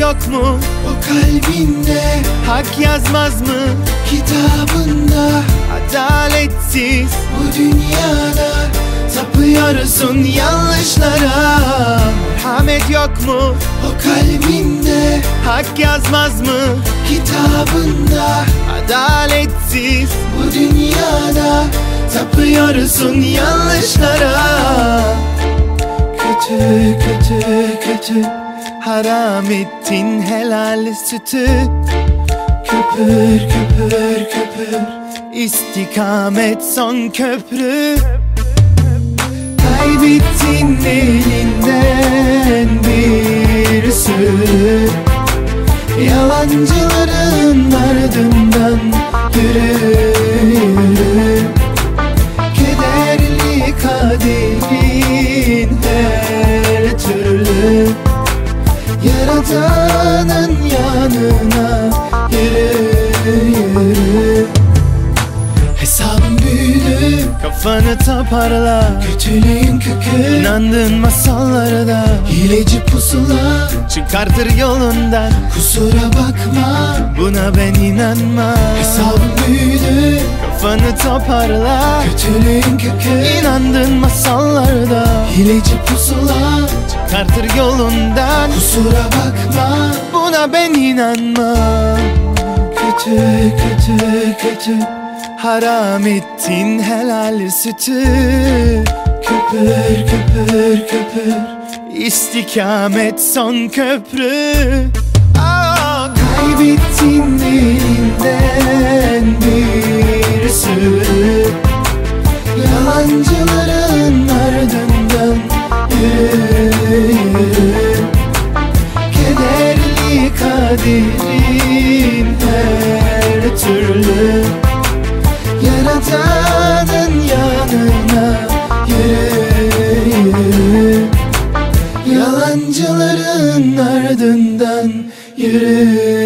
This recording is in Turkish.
yok mu o kalbinde? Hak yazmaz mı Kitabında adaletsiz bu dünyada tapıyorsun yanlışlara? Merhamet yok mu o kalbinde? Hak yazmaz mı Kitabında adaletsiz bu dünyada tapıyorsun yanlışlara? kötü kötü kötü Haram ettin helal sütü. köpür köpür köpür İstikamet son köprü. kaybettin elinden bir sürü. Yalancıların ardından yürü yürü. Kederli kaderin her türlü. Yaradanın yanına yürü yürü. Hesabın büyüdü, Kafanı toparla, kötülüğün kökü. İnandığın masallara Hileci pusula çıkartır yolundan. kusura bakma, Buna ben inanmam. hesabın büyüdü, Kafanı toparla, kötülüğün kökü. İnandığın masallarda Hileci pusula çıkartır yolundan. kusura bakma, Buna ben inanmam. kötü kötü kötü Haram ettin helal sütü. köpür köpür köpür. İstikamet son köprü. Kaybettin elinden bir sürü. Yalancıların ardından yürü yürü. Kederli kaderin her türlü. Yaradanın yanına yürü yürü. Yalancıların ardından yürü